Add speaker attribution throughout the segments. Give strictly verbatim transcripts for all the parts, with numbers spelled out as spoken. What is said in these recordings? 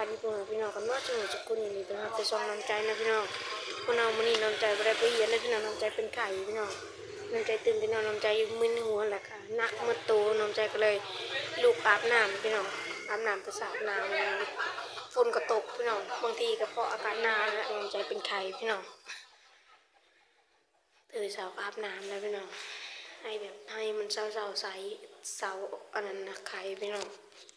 Speaker 1: านญี่ปุ่นพี่น้องกันว่าจังหวัดสกุลนี่เป็นจะซองน้ำใจนะพี่น้องพี่น้องมันนี่น้ำใจบ่ได้ไปเรียนเลยพี่น้องน้ำใจเป็นไข่พี่น้องน้ำใจตื่นพี่น้องน้ำใจอยู่มึนหัวแหละค่ะนักมืดโตน้ำใจก็เลยลูกอาบน้ำพี่น้องอาบน้ำไปสาบน้ำฝนก็ตกพี่น้องบางทีก็เพราะอากาศหนาวแล้วน้ำใจเป็นไข่พี่น้องตื่นสาวอาบน้ำแล้วพี่น้องให้แบบให้มันเศร้าๆใสเสาอันนั้นนะไข่พี่น้อง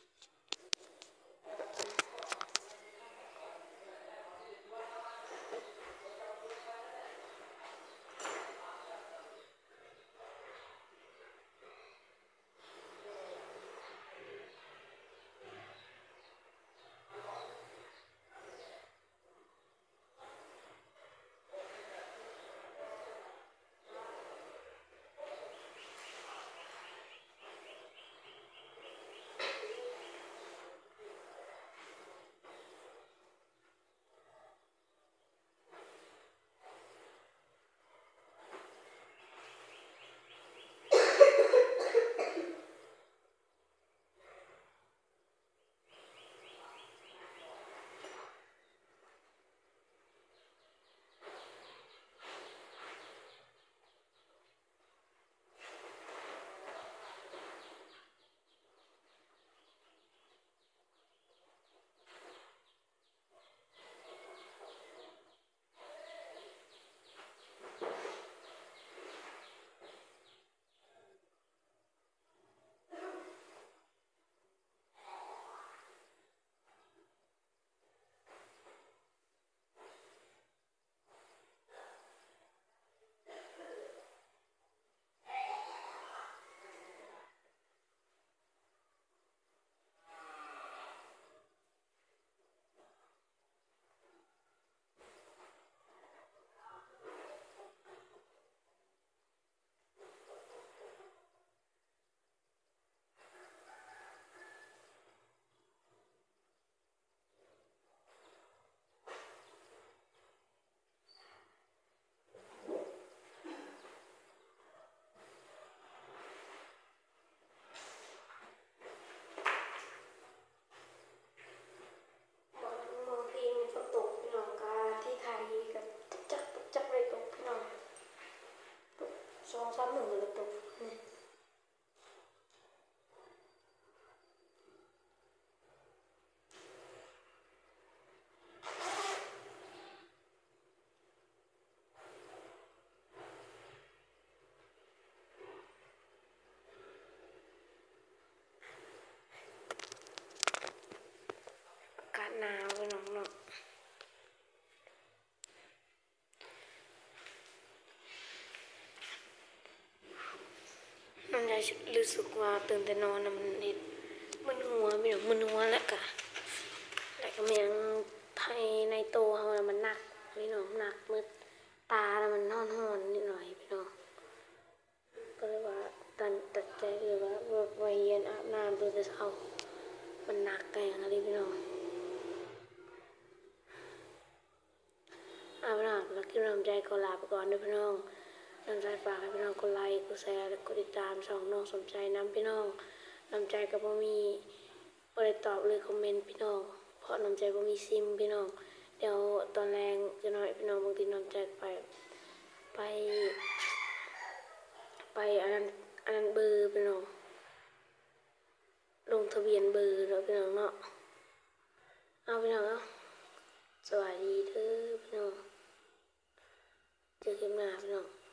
Speaker 1: สองสามหนึ่งเลยตกนี่อากาศหนาวเลยน้องเนาะมันจะรู้สึกว่าตื่นแต่นอนนะมันเห็นมันหัวไม่หรอกมันหัวแหละกะแต่ก็มันยังไทยในตัวเขามันหนักพี่น้องหนักมืดตาแล้วมันนอนห่อนนิดหน่อยพี่น้องก็เลยว่าตันตัดใจเลยว่าวัยเย็นอาบน้ำตื่นแต่เช้ามันหนักไงอะไรพี่น้องอาบน้ำแล้วกินน้ำใจก็ลาไปก่อนด้วยพี่น้องน้ำใจฝากให้พี่น้องกดไลค์กดแชร์และกดติดตามช่องน้องสมใจน้ำพี่น้องน้ำใจก็บ่มีบ่ได้ตอบเลยคอมเมนต์พี่น้องเพราะน้ำใจบ่มีซิมพี่น้องเดี๋ยวตอนแรงจะน้อยพี่น้องบางทีน้ำใจไปไปไปอันนั้นอันนั้นเบอร์พี่น้องลงทะเบียนเบอร์แล้วพี่น้องเนาะเอาพี่น้องเนาะสวัสดีเด้อพี่น้องเจอกันหน้าพี่น้อง